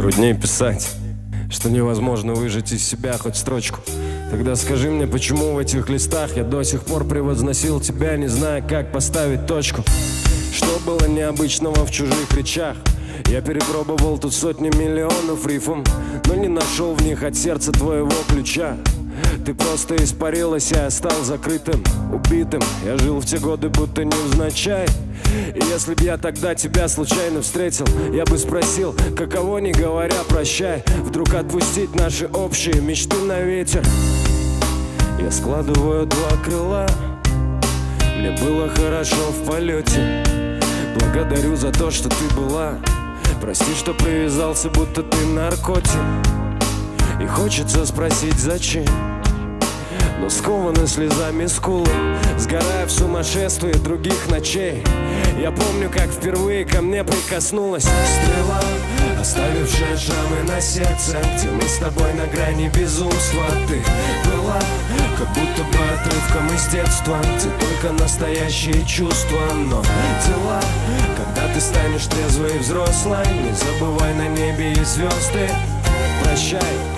Труднее писать, что невозможно выжать из себя хоть строчку. Тогда скажи мне, почему в этих листах я до сих пор превозносил тебя, не зная, как поставить точку. Что было необычного в чужих речах? Я перепробовал тут сотни миллионов рифм, но не нашел в них от сердца твоего ключа. Ты просто испарилась, я стал закрытым, убитым. Я жил в те годы будто невзначай. И если б я тогда тебя случайно встретил, я бы спросил, каково, не говоря прощай, вдруг отпустить наши общие мечты на ветер. Я складываю два крыла, мне было хорошо в полете. Благодарю за то, что ты была. Прости, что привязался, будто ты наркотик. И хочется спросить, зачем, но скованы слезами скулы, сгорая в сумасшествии других ночей. Я помню, как впервые ко мне прикоснулась стрела, оставившая шрамы на сердце, где мы с тобой на грани безумства. Ты была как будто бы отрывком из детства, где только настоящие чувства. Но дела, когда ты станешь трезвой и взрослой, не забывай, на небе и звезды. Прощай.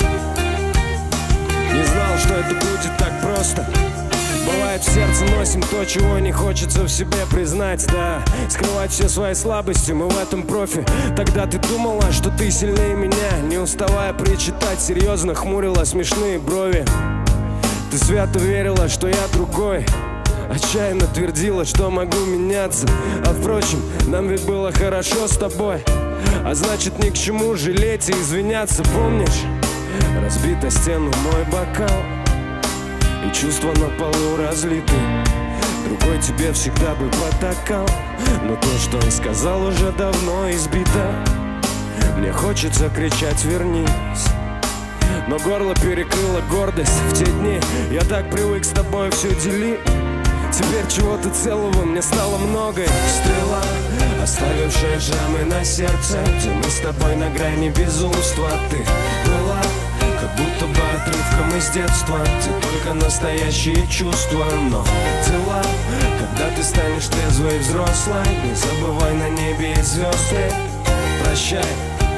Не знал, что это будет так просто. Бывает, в сердце носим то, чего не хочется в себе признать. Да, скрывать все свои слабости, мы в этом профи. Тогда ты думала, что ты сильнее меня, не уставая причитать, серьезно хмурила смешные брови. Ты свято верила, что я другой, отчаянно твердила, что могу меняться. А впрочем, нам ведь было хорошо с тобой, а значит, ни к чему жалеть и извиняться. Помнишь? Разбита стену мой бокал, и чувства на полу разлиты. Другой тебе всегда бы потакал, но то, что он сказал, уже давно избито. Мне хочется кричать «вернись», но горло перекрыла гордость. В те дни я так привык с тобой все делить. Теперь чего-то целого мне стало много. Стрела, оставившая шрамы на сердце, где мы с тобой на грани безумства. Ты была как будто бы отрывком из детства, где только настоящие чувства. Но дела, когда ты станешь трезвой и взрослой, не забывай, на небе и звезды. Прощай.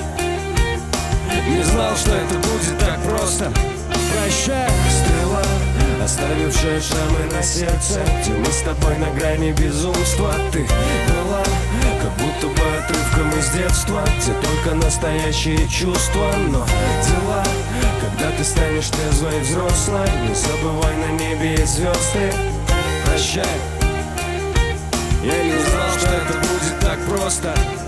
Не знал, что это будет так просто. Прощай. Стрела, оставившая шрамы на сердце, где мы с тобой на грани безумства. Ты была как будто бы отрывком из детства, где только настоящие чувства. Но дела, когда ты станешь трезвой и взрослой, не забывай, на небе и звезды. Прощай. Я не знал, что это будет так просто.